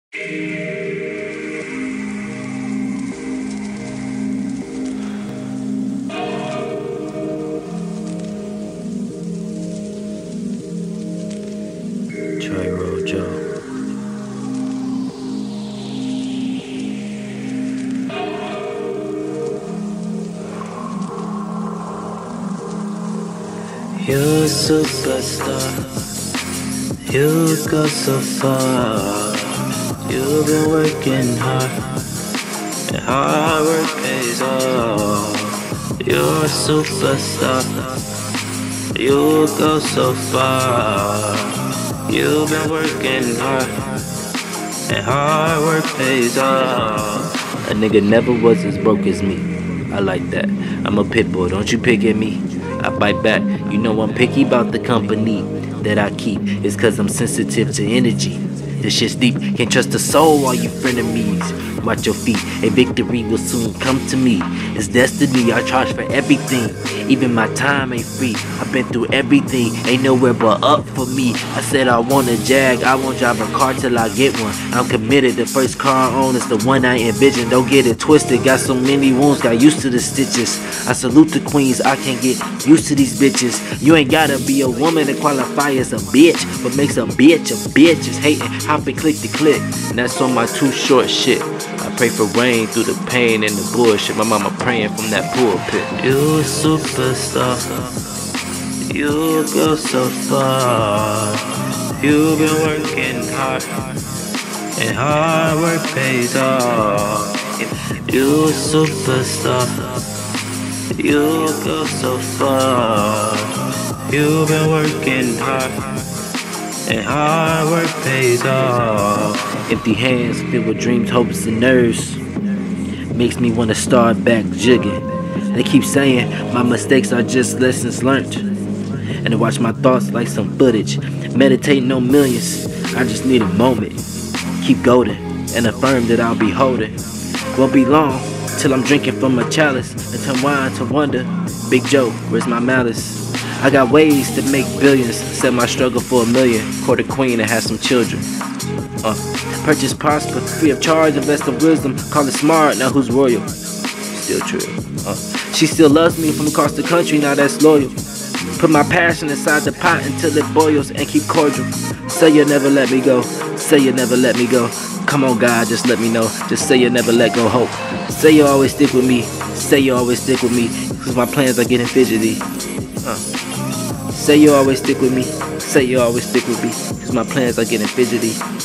Trail Joe. You're a superstar. You go so far. You've been working hard, and hard work pays off. You're a superstar. You go so far. You've been working hard, and hard work pays off. A nigga never was as broke as me. I like that. I'm a pit bull, don't you pick at me. I bite back. You know I'm picky about the company that I keep. It's cause I'm sensitive to energy. This shit's deep, can't trust a soul, all you frenemies. Watch your feet, a victory will soon come to me. It's destiny, I charge for everything. Even my time ain't free. I've been through everything, ain't nowhere but up for me. I said I want a Jag, I won't drive a car till I get one. I'm committed, the first car I own is the one I envision. Don't get it twisted, got so many wounds, got used to the stitches. I salute the queens, I can't get used to these bitches. You ain't gotta be a woman to qualify as a bitch. What makes a bitch is hating, hopping click to click. And that's on my too short shit. I pray for rain through the pain and the bullshit. My mama praying from that pulpit. You a superstar. You go so far. You've been working hard, and hard work pays off. You a superstar. You go so far. You've been working hard, and hard work pays off. Empty hands filled with dreams, hopes, and nerves makes me wanna start back jigging. They keep saying my mistakes are just lessons learned, and to watch my thoughts like some footage. Meditating on millions, I just need a moment. Keep golden and affirm that I'll be holding. Won't be long till I'm drinking from a chalice and turn wine to wonder. Big Joe, where's my malice? I got ways to make billions, set my struggle for $1 million. Court a queen and have some children. Purchase prosper, free of charge, invest in wisdom. Call it smart, now who's royal? Still true. She still loves me from across the country, now that's loyal. Put my passion inside the pot until it boils and keep cordial. Say you'll never let me go. Say you'll never let me go. Come on, God, just let me know. Just say you'll never let go. Hope. Say you'll always stick with me. Say you'll always stick with me. Cause my plans are getting fidgety. Say you'll always stick with me. Say you'll always stick with me. Cause my plans are getting fidgety.